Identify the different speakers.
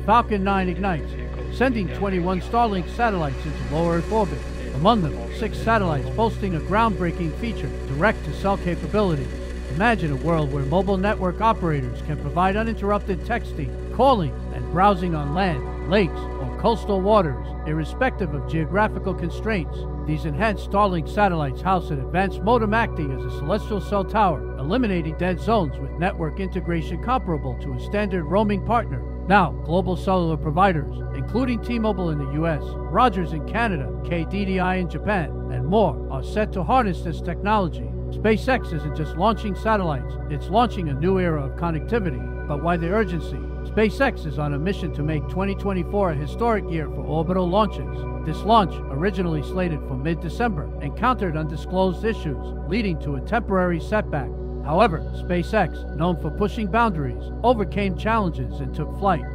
Speaker 1: Falcon 9 ignites, sending 21 Starlink satellites into low Earth orbit. Among them, 6 satellites boasting a groundbreaking feature, direct-to-cell capabilities. Imagine a world where mobile network operators can provide uninterrupted texting, calling, and browsing on land, lakes, or coastal waters, irrespective of geographical constraints. These enhanced Starlink satellites house an advanced modem acting as a celestial cell tower, eliminating dead zones with network integration comparable to a standard roaming partner. Now, global cellular providers, including T-Mobile in the US, Rogers in Canada, KDDI in Japan, and more, are set to harness this technology. SpaceX isn't just launching satellites, it's launching a new era of connectivity. But why the urgency? SpaceX is on a mission to make 2024 a historic year for orbital launches. This launch, originally slated for mid-December, encountered undisclosed issues, leading to a temporary setback. However, SpaceX, known for pushing boundaries, overcame challenges and took flight.